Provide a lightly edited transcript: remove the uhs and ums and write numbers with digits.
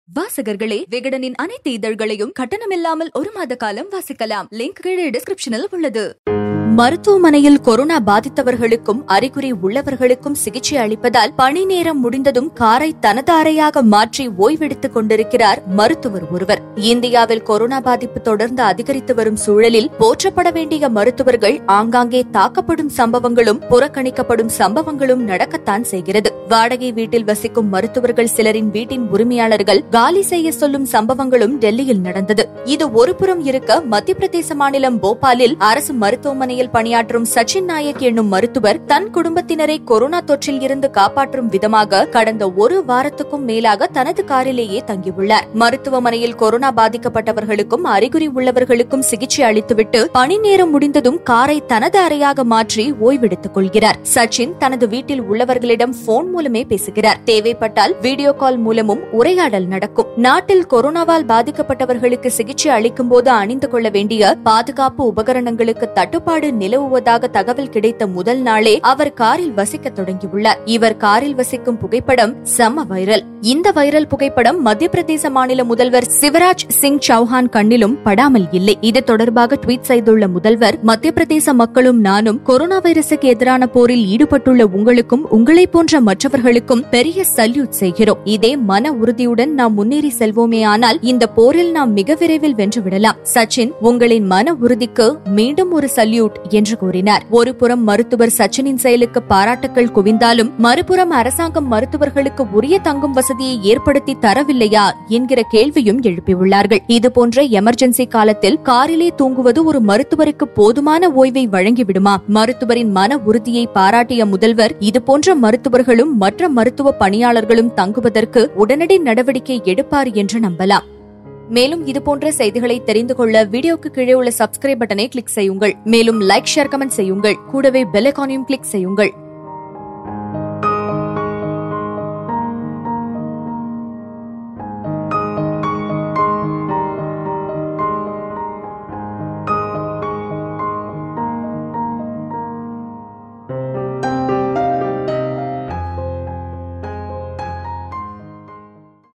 வாசகர்களே, விகடனின் அனைத்து இதழ்களையும் கட்டணமில்லாமல் 1 மாத காலம் வாசிக்கலாம். லிங்க் கீழே டிஸ்கிரிப்ஷனில் உள்ளது. மருத்துவமனையில் கொரோனா பாதித்தவர்களுக்கும் அறிகுறி உள்ளவர்களுக்கும் சிகிச்சை அளிப்பதால் பணி நேரம் முடிந்ததும் காரை தனது அறையாக மாற்றி ஓய்வெடுத்துக் கொண்டிருக்கிறார் மருத்துவர் ஒருவர். இந்தியாவில் கொரோனா பாதிப்பு தொடர்ந்து அதிகரித்து வரும் சூழலில் போற்றப்பட வேண்டிய மருத்துவர்கள் ஆங்காங்கே தாக்கப்படும் சம்பவங்களும் புறக்கணிக்கப்படும் சம்பவங்களும் நடக்கத்தான் செய்கிறது. வாடகை வீட்டில் வசிக்கும் மருத்துவர்கள் சிலரின் வீட்டின் உரிமையாளர்கள் காலி செய்ய சொல்லும் சம்பவங்களும் டெல்லியில் நடந்தது. இது ஒருபுறம் இருக்க, மத்திய பிரதேச மாநிலம் போபாலில் அரசு மருத்துவமனையில் பணியாற்றும் சச்சின் நாயக் என்னும் மருத்துவர் தன் குடும்பத்தினரை கொரோனா தொற்றில் இருந்து காப்பாற்றும் விதமாக கடந்த 1 வாரத்துக்கும் மேலாக தனது காரிலேயே தங்கியுள்ளார். மருத்துவமனையில் கொரோனா பாதிக்கப்பட்டவர்களுக்கும் அறிகுறி உள்ளவர்களுக்கும் சிகிச்சை அளித்துவிட்டு பணி நேரம் முடிந்ததும் காரை தனது அறையாக மாற்றி ஓய்வெடுத்துக் கொள்கிறார். சச்சின் தனது வீட்டில் உள்ளவர்களிடம் போன் மூலமே பேசுகிறார். தேவைப்பட்டால் வீடியோ கால் மூலமும் உரையாடல் நடக்கும். நாட்டில் கொரோனாவால் பாதிக்கப்பட்டவர்களுக்கு சிகிச்சை அளிக்கும் போது அணிந்து கொள்ள வேண்டிய பாதுகாப்பு உபகரணங்களுக்கு தட்டுப்பாடு நிலவுவதாக தகவல் கிடைத்த முதல் நாளே அவர் காரில் வசிக்க தொடங்கியுள்ளார். இவர் காரில் வசிக்கும் புகைப்படம் செம வைரல். இந்த வைரல் புகைப்படம் மத்திய பிரதேச மாநில முதல்வர் சிவராஜ் சிங் சௌஹான் கண்ணிலும் படாமல் இல்லை. இது தொடர்பாக ட்வீட் செய்துள்ள முதல்வர், மத்திய பிரதேச மக்களும் நானும் கொரோனா வைரசுக்கு எதிரான போரில் ஈடுபட்டுள்ள உங்களுக்கும் உங்களை போன்ற மற்றவர்களுக்கும் பெரிய சல்யூட் செய்கிறோம். இதே மன உறுதியுடன் நாம் முன்னேறி செல்வோமே ஆனால் இந்த போரில் நாம் மிக விரைவில் வென்றுவிடலாம். சச்சின், உங்களின் மன உறுதிக்கு மீண்டும் ஒரு சல்யூட் என்று கூறினார். ஒருபுறம் மருத்துவர் சச்சினின் செயலுக்கு பாராட்டுக்கள் குவிந்தாலும் மறுபுறம் அரசாங்கம் மருத்துவர்களுக்கு உரிய தங்கும் வசதியை ஏற்படுத்தி தரவில்லையா என்கிற கேள்வியும் எழுப்பியுள்ளார்கள். இதுபோன்ற எமர்ஜென்சி காலத்தில் காரிலே தூங்குவது ஒரு மருத்துவருக்கு போதுமான ஓய்வை வழங்கிவிடுமா? மருத்துவரின் மன உறுதியை பாராட்டிய முதல்வர், இதுபோன்ற மருத்துவர்களும் மற்ற மருத்துவ பணியாளர்களும் தங்குவதற்கு உடனடி நடவடிக்கை எடுப்பார் என்று நம்பலாம். மேலும் இதுபோன்ற செய்திகளை தெரிந்து கொள்ள வீடியோக்கு கீழே உள்ள சப்ஸ்கிரைப் பட்டனை கிளிக் செய்யுங்கள். மேலும் லைக், ஷேர், கமெண்ட் செய்யுங்கள். கூடவே பெல் ஐகானையும் கிளிக் செய்யுங்கள்.